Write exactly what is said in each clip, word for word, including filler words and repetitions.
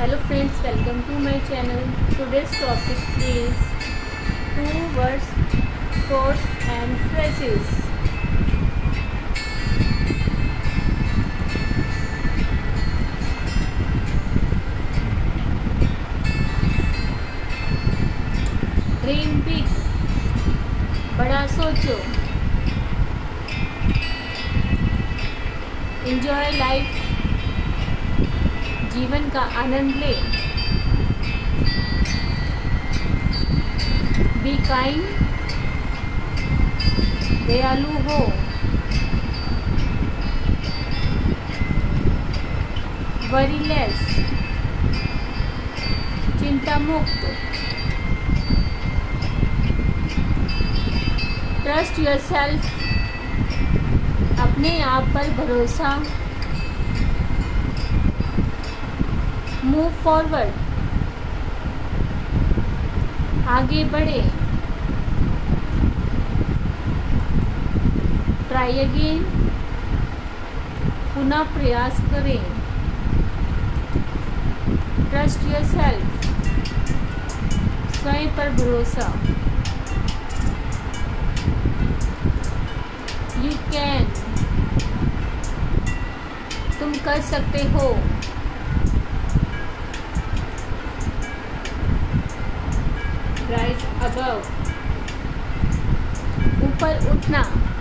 Hello friends, welcome to my channel. Today's topic is two words, quotes and phrases. Dream big, बड़ा सोचो. Enjoy life, जीवन का आनंद ले. Be kind, दयालु हो. वरी लेस, चिंता मुक्त. ट्रस्ट योरसेल्फ, अपने आप पर भरोसा. मूव फॉरवर्ड, आगे बढ़े. ट्राई अगेन, पुनः प्रयास करें. ट्रस्ट योरसेल्फ, स्वयं पर भरोसा. यू कैन, तुम कर सकते हो. राइज अबव, ऊपर उठना.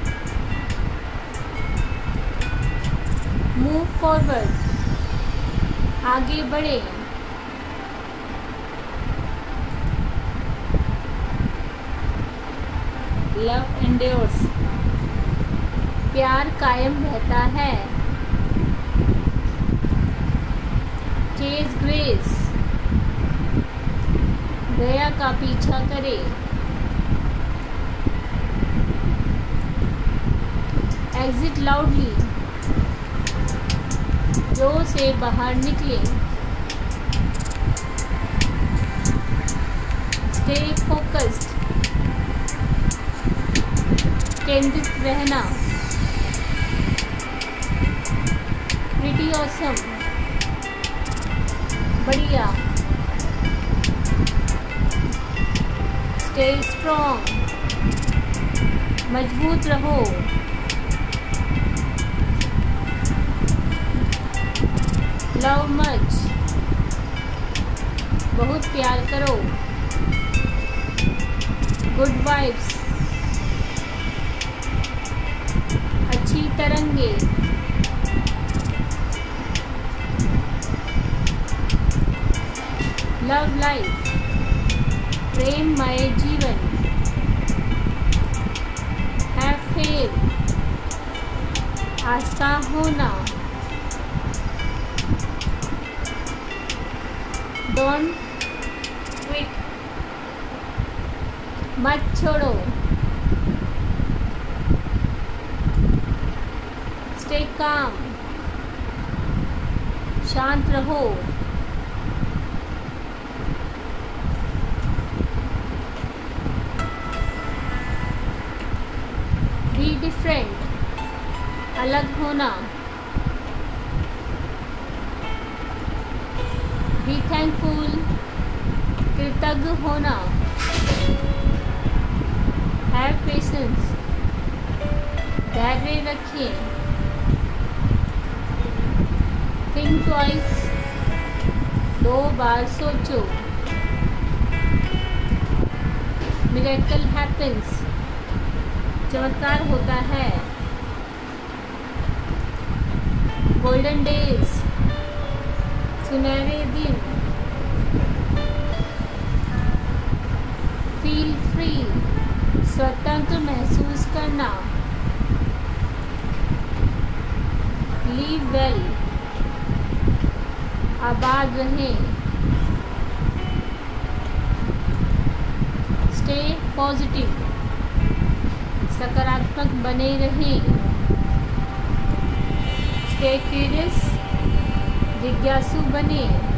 मूव फॉरवर्ड, आगे बढ़े. लव एंड्योर्स, प्यार कायम रहता है. चेज ग्रेस, दया का पीछा करे. एग्जिट लाउडली, जोर से बाहर निकले. स्टे फोकस्ड, केंद्रित रहना. प्रिटी ऑसम, बढ़िया. स्टे स्ट्रॉन्ग, मजबूत रहो. लव मच, बहुत प्यार करो. गुड वाइब्स, अच्छी तरंगे. लव लाइफ, प्रेममय जीवन. हैव फेथ, आस्था होना. डोंट क्विट, मत छोड़ो. स्टे काम, शांत रहो. बी डिफरेंट, अलग होना. बी थैंकफुल, कृतज्ञ होना. हैव पेशेंस, धैर्य रखें. थिंक ट्वाइस, दो बार सोचो. मिरेकल हैपेंस, चमत्कार होता है. गोल्डन डेज, सुनहरे दिन. फील फ्री, स्वतंत्र महसूस करना. लीव वेल, आबाद रहें. स्टे पॉजिटिव, सकारात्मक बने रहें. स्टे क्यूरियस, जिज्ञासु बने.